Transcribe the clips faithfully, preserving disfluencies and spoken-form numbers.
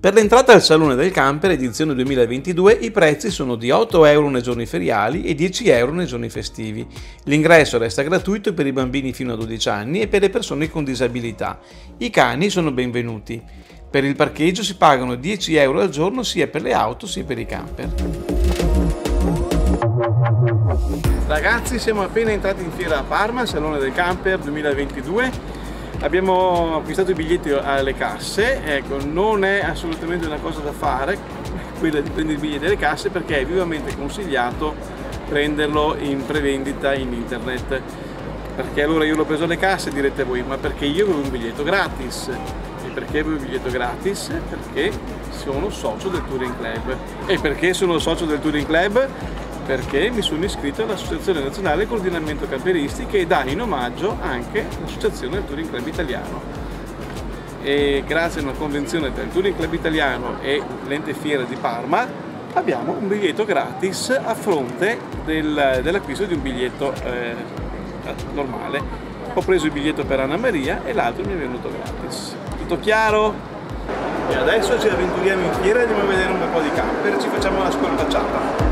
Per l'entrata al Salone del Camper edizione duemilaventidue i prezzi sono di otto euro nei giorni feriali e dieci euro nei giorni festivi. L'ingresso resta gratuito per i bambini fino a dodici anni e per le persone con disabilità. I cani sono benvenuti. Per il parcheggio si pagano dieci euro al giorno sia per le auto sia per i camper. Ragazzi, siamo appena entrati in fiera a Parma, Salone del Camper duemilaventidue. Abbiamo acquistato i biglietti alle casse, ecco, non è assolutamente una cosa da fare quella di prendere i biglietti alle casse perché è vivamente consigliato prenderlo in prevendita in internet. Perché allora io l'ho preso alle casse, direte voi, ma perché io avevo un biglietto gratis? E perché avevo il biglietto gratis? Perché sono socio del Touring Club. E perché sono socio del Touring Club? Perché mi sono iscritto all'Associazione Nazionale Coordinamento Camperisti che dà in omaggio anche l'Associazione del Touring Club Italiano. E grazie a una convenzione tra il Touring Club Italiano e l'Ente Fiera di Parma abbiamo un biglietto gratis a fronte del, dell'acquisto di un biglietto eh, normale. Ho preso il biglietto per Anna Maria e l'altro mi è venuto gratis. Tutto chiaro? E adesso ci avventuriamo in fiera e andiamo a vedere un bel po' di camper, ci facciamo una scorpacciata.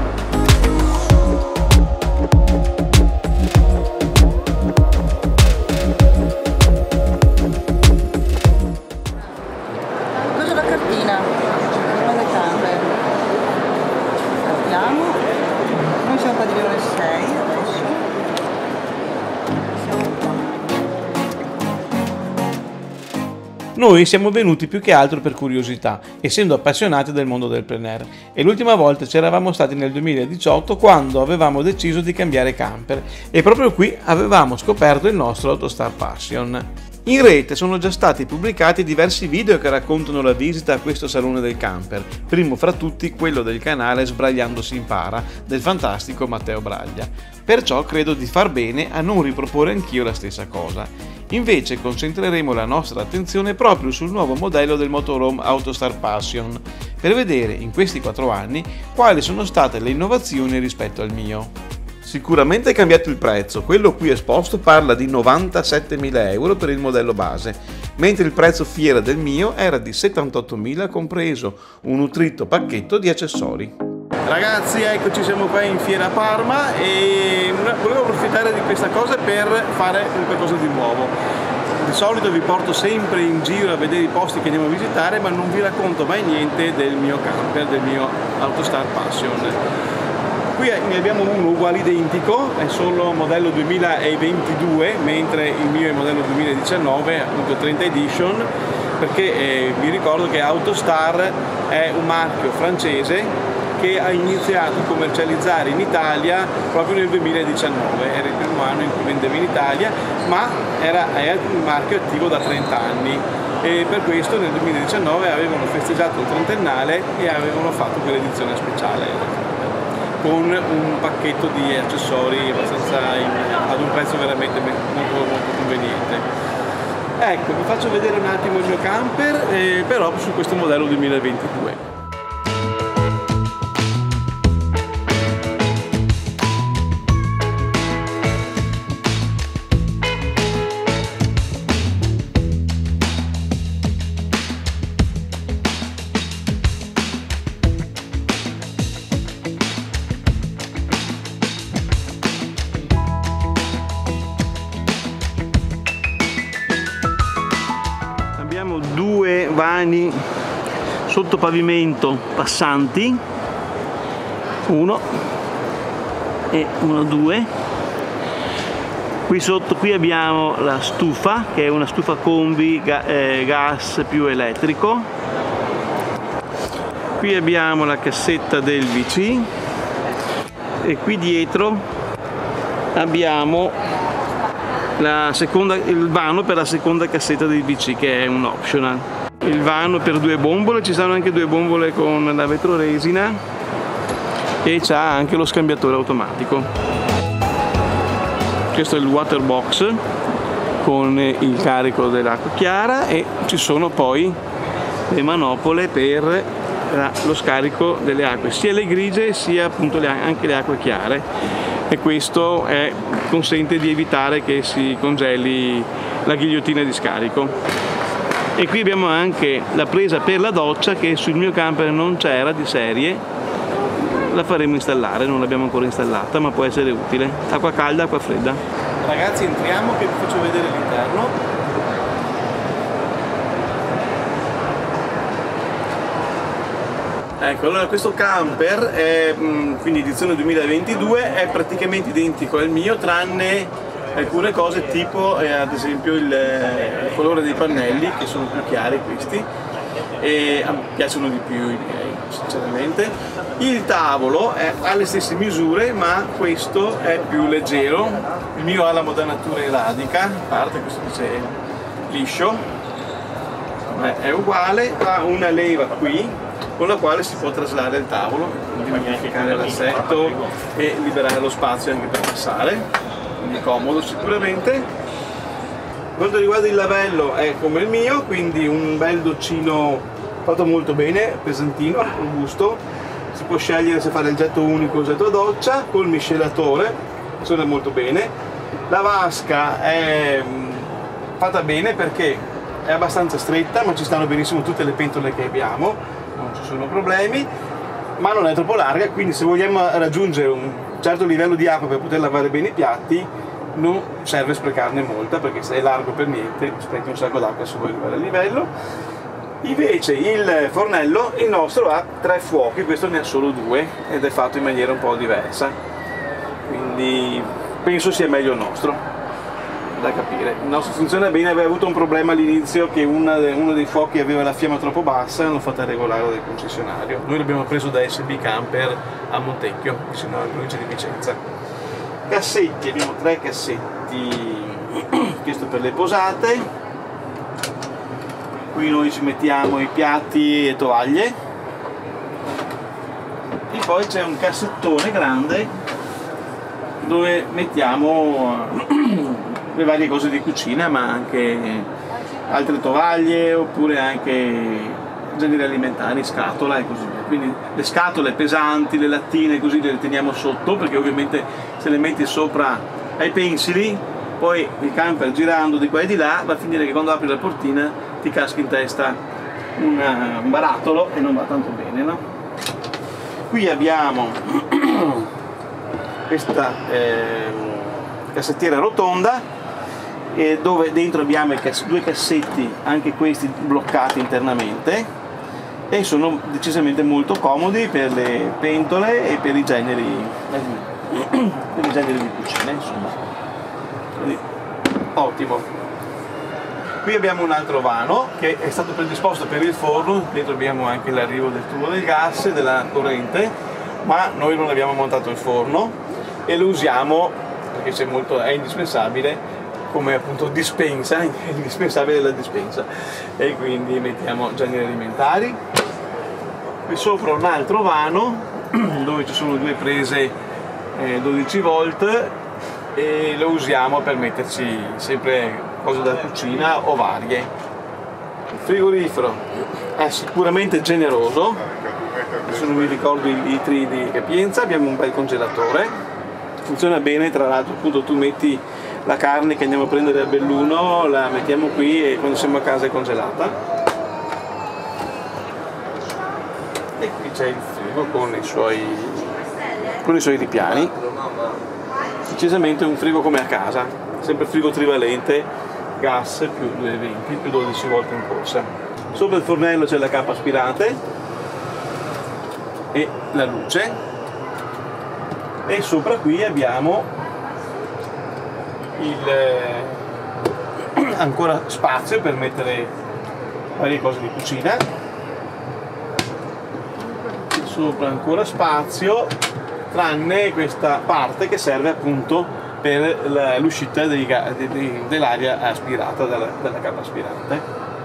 Noi siamo venuti più che altro per curiosità, essendo appassionati del mondo del plein air, e l'ultima volta ci eravamo stati nel duemiladiciotto quando avevamo deciso di cambiare camper e proprio qui avevamo scoperto il nostro Autostar Passion. In rete sono già stati pubblicati diversi video che raccontano la visita a questo Salone del Camper, primo fra tutti quello del canale Sbragliando si impara del fantastico Matteo Braglia, perciò credo di far bene a non riproporre anch'io la stessa cosa. Invece concentreremo la nostra attenzione proprio sul nuovo modello del motorhome Autostar Passion, per vedere in questi quattro anni quali sono state le innovazioni rispetto al mio. Sicuramente è cambiato il prezzo, quello qui esposto parla di novantasettemila euro per il modello base, mentre il prezzo fiera del mio era di settantottomila compreso un nutrito pacchetto di accessori. Ragazzi, eccoci, siamo qua in fiera a Parma e volevo approfittare di questa cosa per fare qualcosa di nuovo. Di solito vi porto sempre in giro a vedere i posti che andiamo a visitare, ma non vi racconto mai niente del mio camper, del mio Autostar Passion. Qui ne abbiamo uno uguale identico, è solo modello duemilaventidue, mentre il mio è modello duemiladiciannove, appunto trenta edition, perché eh, vi ricordo che Autostar è un marchio francese che ha iniziato a commercializzare in Italia proprio nel duemiladiciannove, era il primo anno in cui vendeva in Italia, ma era, è un marchio attivo da trenta anni e per questo nel duemiladiciannove avevano festeggiato il trentennale e avevano fatto quell'edizione speciale con un pacchetto di accessori abbastanza in, ad un prezzo veramente molto, molto conveniente. Ecco, vi faccio vedere un attimo il mio camper, eh, però su questo modello duemilaventidue. Due vani sotto pavimento passanti, uno e uno due. Qui sotto qui abbiamo la stufa, che è una stufa combi ga, eh, gas più elettrico. Qui abbiamo la cassetta del V C e qui dietro abbiamo la seconda, il vano per la seconda cassetta del V C, che è un optional. Il vano per due bombole, ci sono anche due bombole con la vetroresina e c'ha anche lo scambiatore automatico. Questo è il water box con il carico dell'acqua chiara e ci sono poi le manopole per lo scarico delle acque, sia le grigie sia appunto le, anche le acque chiare, e questo è, consente di evitare che si congeli la ghigliottina di scarico. E qui abbiamo anche la presa per la doccia che sul mio camper non c'era di serie, la faremo installare, non l'abbiamo ancora installata ma può essere utile. Acqua calda, acqua fredda. Ragazzi, entriamo che vi faccio vedere l'interno. Ecco, allora questo camper è quindi edizione duemilaventidue, è praticamente identico al mio tranne alcune cose tipo eh, ad esempio il, il colore dei pannelli che sono più chiari questi e a me piacciono di più i miei sinceramente. Il tavolo è, ha le stesse misure ma questo è più leggero, il mio ha la modanatura eladica, a parte questo dice liscio, è uguale, ha una leva qui con la quale si può traslare il tavolo, quindi magnificare l'assetto e liberare lo spazio anche per passare, quindi comodo sicuramente. Per quanto riguarda il lavello è come il mio, quindi un bel doccino fatto molto bene, pesantino, robusto, si può scegliere se fare il getto unico o il getto a doccia, col miscelatore, funziona molto bene. La vasca è fatta bene perché è abbastanza stretta ma ci stanno benissimo tutte le pentole che abbiamo, non ci sono problemi, ma non è troppo larga, quindi se vogliamo raggiungere un certo livello di acqua per poter lavare bene i piatti non serve sprecarne molta, perché se è largo per niente sprechi un sacco d'acqua se vuoi arrivare al livello. Invece il fornello, il nostro ha tre fuochi, questo ne ha solo due ed è fatto in maniera un po' diversa, quindi penso sia meglio il nostro. Da capire, il nostro funziona bene, aveva avuto un problema all'inizio che una, uno dei fuochi aveva la fiamma troppo bassa e l'hanno fatta regolare dal concessionario. Noi l'abbiamo preso da S B Camper a Montecchio, vicino alla provincia di Vicenza. Cassetti, abbiamo tre cassetti, questo per le posate, qui noi ci mettiamo i piatti e tovaglie e poi c'è un cassettone grande dove mettiamo le varie cose di cucina, ma anche altre tovaglie oppure anche generi alimentari, scatola e così via. Quindi le scatole pesanti, le lattine così le teniamo sotto, perché ovviamente se le metti sopra ai pensili poi il camper girando di qua e di là va a finire che quando apri la portina ti casca in testa una, un barattolo e non va tanto bene, no? Qui abbiamo questa eh, cassettiera rotonda e dove dentro abbiamo due cassetti, anche questi bloccati internamente, e sono decisamente molto comodi per le pentole e per i generi, per i generi di cucina, insomma. Quindi, ottimo. Qui abbiamo un altro vano che è stato predisposto per il forno, dentro abbiamo anche l'arrivo del tubo del gas e della corrente, ma noi non abbiamo montato il forno e lo usiamo perché c'è molto, è indispensabile come appunto dispensa, è indispensabile la dispensa, e quindi mettiamo generi alimentari. Qui sopra un altro vano dove ci sono due prese eh, dodici volt e lo usiamo per metterci sempre cose da cucina o varie. Il frigorifero è sicuramente generoso, adesso non mi ricordo i litri di capienza, abbiamo un bel congelatore, funziona bene, tra l'altro appunto tu metti la carne che andiamo a prendere a Belluno, la mettiamo qui e quando siamo a casa è congelata. E qui c'è il frigo con i suoi, con i suoi ripiani, decisamente un frigo come a casa, sempre frigo trivalente, gas più duecentoventi più dodici volt in corsa. Sopra il fornello c'è la cappa aspirante e la luce, e sopra qui abbiamo il, ancora spazio per mettere varie cose di cucina, sopra ancora spazio tranne questa parte che serve appunto per l'uscita dell'aria aspirata dalla, dalla cappa aspirante.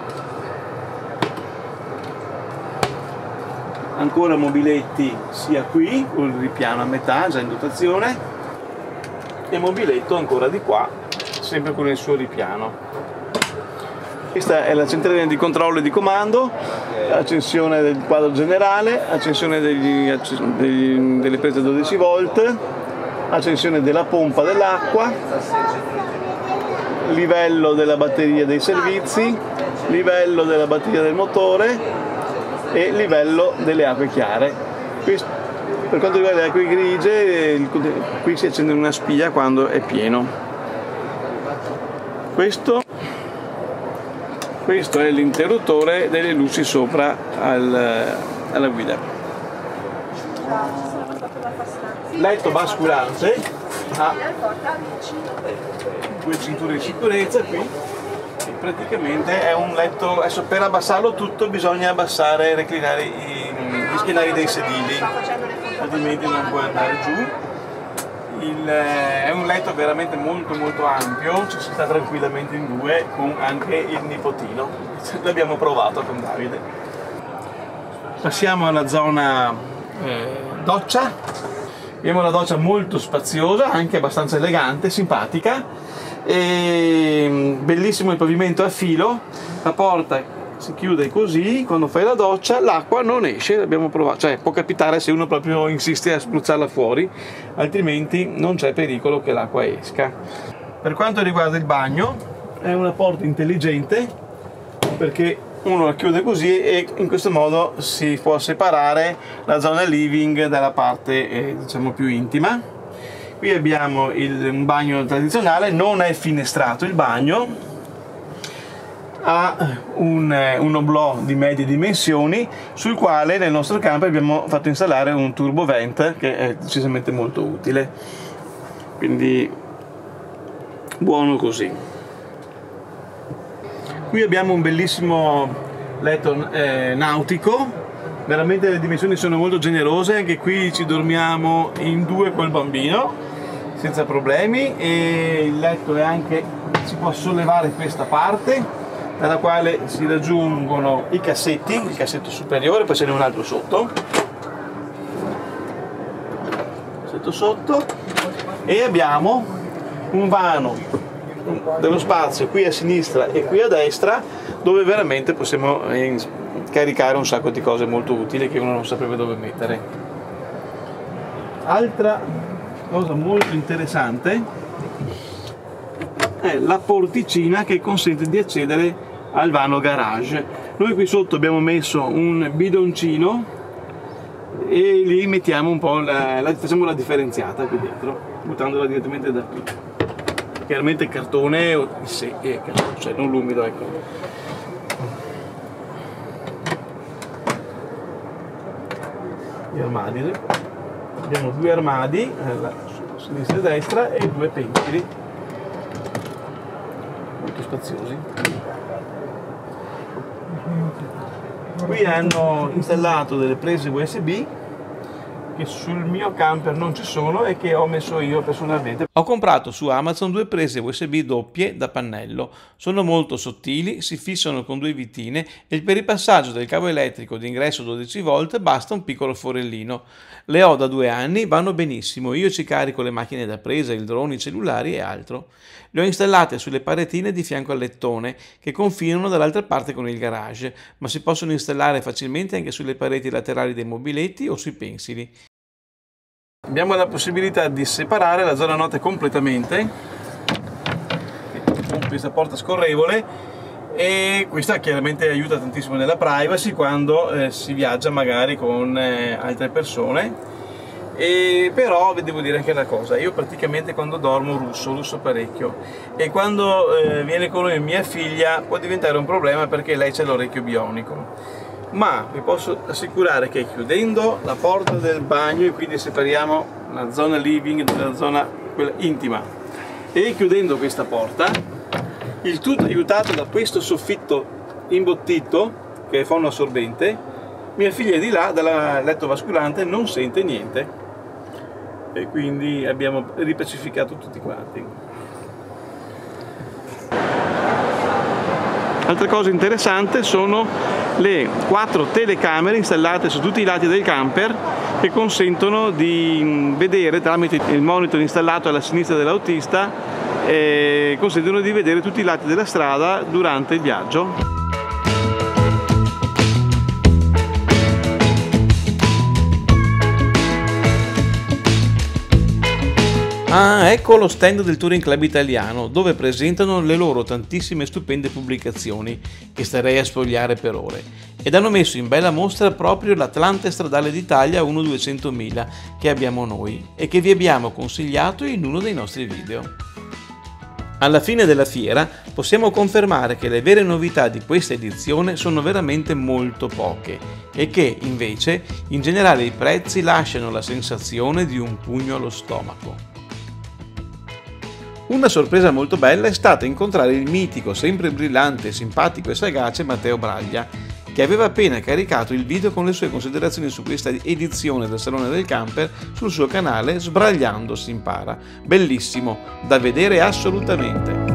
Ancora mobiletti sia qui con il ripiano a metà già in dotazione, e mobiletto ancora di qua sempre con il suo ripiano. Questa è la centralina di controllo e di comando, accensione del quadro generale, accensione degli, degli, delle prese dodici volt, accensione della pompa dell'acqua, livello della batteria dei servizi, livello della batteria del motore e livello delle acque chiare. Questo, per quanto riguarda le acque grigie, qui si accende una spia quando è pieno. Questo, questo è l'interruttore delle luci sopra al, alla guida. Letto basculante ha due cinture di sicurezza qui, e praticamente è un letto. Adesso per abbassarlo tutto bisogna abbassare, reclinare i, gli schienali dei sedili, altrimenti non può andare giù. Il, è un letto veramente molto molto ampio, ci si sta tranquillamente in due con anche il nipotino, l'abbiamo provato con Davide. Passiamo alla zona eh, doccia. Abbiamo una doccia molto spaziosa, anche abbastanza elegante, simpatica, e bellissimo il pavimento a filo, la porta si chiude così, quando fai la doccia l'acqua non esce, l'abbiamo provato, cioè può capitare se uno proprio insiste a spruzzarla fuori, altrimenti non c'è pericolo che l'acqua esca. Per quanto riguarda il bagno, è una porta intelligente, perché uno la chiude così e in questo modo si può separare la zona living dalla parte eh, diciamo più intima. Qui abbiamo il, un bagno tradizionale, non è finestrato il bagno, ha un, un oblò di medie dimensioni sul quale nel nostro camper abbiamo fatto installare un turbo vent che è decisamente molto utile, quindi buono così. Qui abbiamo un bellissimo letto eh, nautico, veramente le dimensioni sono molto generose, anche qui ci dormiamo in due col bambino senza problemi, e il letto è anche, si può sollevare questa parte dalla quale si raggiungono i cassetti, il cassetto superiore, poi ce n'è un altro sotto, cassetto sotto, e abbiamo un vano dello spazio qui a sinistra e qui a destra, dove veramente possiamo caricare un sacco di cose molto utili che uno non saprebbe dove mettere. Altra cosa molto interessante è la porticina che consente di accedere al vano garage. Noi qui sotto abbiamo messo un bidoncino e lì mettiamo un po' la, la, facciamo la differenziata qui dentro, buttandola direttamente da qui. Chiaramente cartone o sì, eh, cioè non l'umido, ecco. Gli armadi, abbiamo due armadi, a sinistra e a destra, e due pensili molto spaziosi. Qui hanno installato delle prese U S B che sul mio camper non ci sono e che ho messo io personalmente. Ho comprato su Amazon due prese U S B doppie da pannello, sono molto sottili, si fissano con due vitine e per il passaggio del cavo elettrico di ingresso dodici volt basta un piccolo forellino. Le ho da due anni, vanno benissimo, io ci carico le macchine da presa, il drone, i cellulari e altro. Le ho installate sulle paretine di fianco al lettone che confinano dall'altra parte con il garage, ma si possono installare facilmente anche sulle pareti laterali dei mobiletti o sui pensili. Abbiamo la possibilità di separare la zona notte completamente con questa porta scorrevole, e questa chiaramente aiuta tantissimo nella privacy quando eh, si viaggia magari con eh, altre persone. E però vi devo dire anche una cosa, io praticamente quando dormo russo, russo parecchio, e quando eh, viene con noi mia figlia può diventare un problema perché lei c'ha l'orecchio bionico. Ma vi posso assicurare che chiudendo la porta del bagno, e quindi separiamo la zona living dalla zona quella intima, e chiudendo questa porta, il tutto aiutato da questo soffitto imbottito che è fono assorbente, mia figlia di là dal letto basculante non sente niente, e quindi abbiamo ripacificato tutti quanti. Altra cosa interessante sono le quattro telecamere installate su tutti i lati del camper che consentono di vedere tramite il monitor installato alla sinistra dell'autista, eh, consentono di vedere tutti i lati della strada durante il viaggio. Ah, ecco lo stand del Touring Club Italiano, dove presentano le loro tantissime stupende pubblicazioni, che starei a spogliare per ore. Ed hanno messo in bella mostra proprio l'Atlante Stradale d'Italia uno duecentomila che abbiamo noi e che vi abbiamo consigliato in uno dei nostri video. Alla fine della fiera possiamo confermare che le vere novità di questa edizione sono veramente molto poche e che, invece, in generale i prezzi lasciano la sensazione di un pugno allo stomaco. Una sorpresa molto bella è stata incontrare il mitico, sempre brillante, simpatico e sagace Matteo Braglia, che aveva appena caricato il video con le sue considerazioni su questa edizione del Salone del Camper sul suo canale Sbragliando si impara. Bellissimo, da vedere assolutamente!